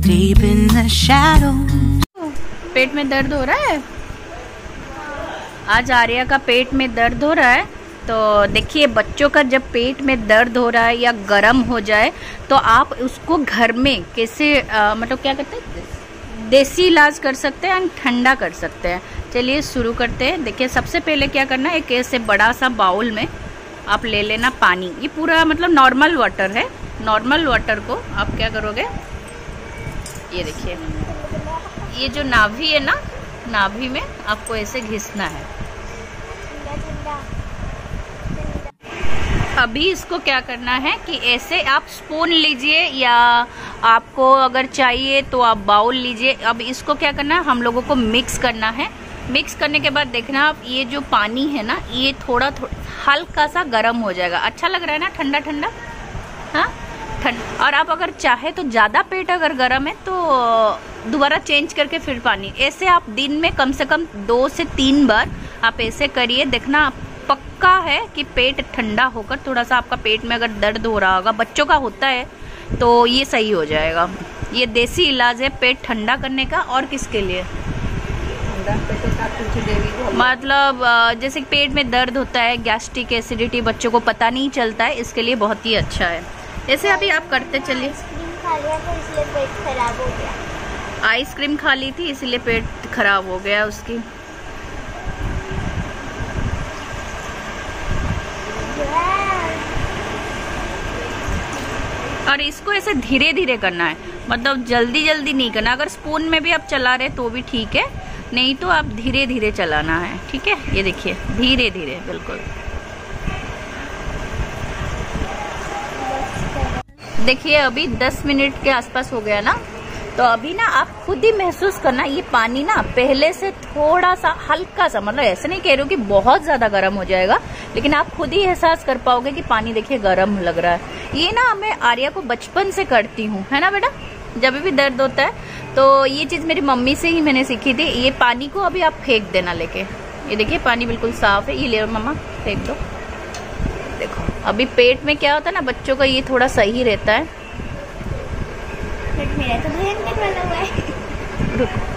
deep in the shadows. पेट में दर्द हो रहा है। आज आर्या का पेट में दर्द हो रहा है। तो देखिए, बच्चों का जब पेट में दर्द हो रहा है या गर्म हो जाए तो आप उसको घर में कैसे मतलब क्या करते हैं, देसी इलाज कर सकते हैं, ठंडा कर सकते हैं। चलिए शुरू करते हैं। देखिए, सबसे पहले क्या करना है, एक ऐसे बड़ा सा बाउल में आप ले लेना पानी। ये पूरा मतलब नॉर्मल वाटर है। नॉर्मल वाटर को आप क्या करोगे, ये देखिए, ये जो नाभि है ना, नाभि में आपको ऐसे घिसना है। अभी इसको क्या करना है कि ऐसे आप स्पून लीजिए या आपको अगर चाहिए तो आप बाउल लीजिए। अब इसको क्या करना है, हम लोगों को मिक्स करना है। मिक्स करने के बाद देखना आप, ये जो पानी है ना, ये थोड़ा हल्का सा गर्म हो जाएगा। अच्छा लग रहा है ना, ठंडा ठंडा, हाँ ठंडा। और आप अगर चाहे तो ज़्यादा पेट अगर गर्म है तो दोबारा चेंज करके फिर पानी, ऐसे आप दिन में कम से कम 2 से 3 बार आप ऐसे करिए। देखना पक्का है कि पेट ठंडा होकर, थोड़ा सा आपका पेट में अगर दर्द हो रहा होगा, बच्चों का होता है, तो ये सही हो जाएगा। ये देसी इलाज है पेट ठंडा करने का। और किसके लिए, मतलब जैसे पेट में दर्द होता है, गैस्ट्रिक एसिडिटी, बच्चों को पता नहीं चलता है, इसके लिए बहुत ही अच्छा है। ऐसे अभी आप करते चलिए। इसलिए पेट खराब हो गया। आइसक्रीम खा ली थी इसलिए पेट खराब हो गया उसकी। और इसको ऐसे धीरे धीरे करना है, मतलब जल्दी जल्दी नहीं करना। अगर स्पून में भी आप चला रहे तो भी ठीक है, नहीं तो आप धीरे धीरे चलाना है, ठीक है। ये देखिए, धीरे धीरे बिल्कुल। देखिए, अभी 10 मिनट के आसपास हो गया ना, तो अभी ना आप खुद ही महसूस करना, ये पानी ना पहले से थोड़ा सा हल्का सा, मतलब ऐसे नहीं कह रही हूँ कि बहुत ज्यादा गर्म हो जाएगा, लेकिन आप खुद ही एहसास कर पाओगे कि पानी देखिए गर्म लग रहा है। ये ना मैं आर्या को बचपन से करती हूँ, है ना बेटा। जब भी दर्द होता है तो ये चीज मेरी मम्मी से ही मैंने सीखी थी। ये पानी को अभी आप फेंक देना लेके, ये देखिए पानी बिल्कुल साफ है। ये ले मम्मा, फेंक दो। देखो, अभी पेट में क्या होता है ना, बच्चों का ये थोड़ा सही रहता है। मेरा तो भयंकर वाला हुआ है। रुको,